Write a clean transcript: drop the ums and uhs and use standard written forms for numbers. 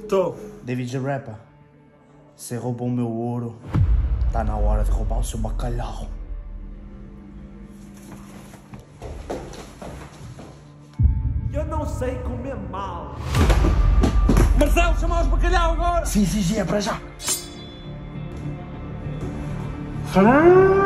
Tô. David the Rapper, você roubou o meu ouro. Tá na hora de roubar o seu bacalhau. Eu não sei comer mal. Marcelo, chama os bacalhau agora! Sim, é para já.